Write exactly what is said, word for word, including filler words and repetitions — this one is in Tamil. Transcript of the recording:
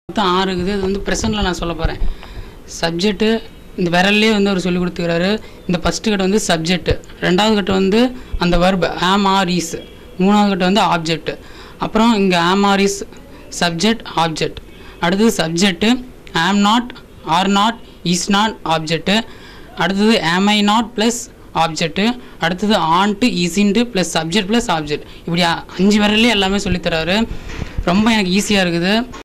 மொத்தம் ஆறு இருக்குது. இது வந்து ப்ரெசென்ட்டில் நான் சொல்ல போகிறேன். சப்ஜெக்ட்டு இந்த விரல்லே வந்து அவர் சொல்லி கொடுத்துக்கிறாரு. இந்த ஃபஸ்ட்டு கட்டு வந்து சப்ஜெக்ட்டு, ரெண்டாவது கட்டு வந்து அந்த வர்பு ஆம் ஆர் இஸ், மூணாவது கட்டு வந்து ஆப்ஜெக்ட். அப்புறம் இங்கே am are is subject object. அடுத்தது subject am not are not is not object. அடுத்தது am I not plus object. அடுத்தது aren't isn't plus subject plus object. இப்படி அஞ்சு விரல்லே எல்லாமே சொல்லித்தராரு. ரொம்ப எனக்கு ஈஸியாக இருக்குது.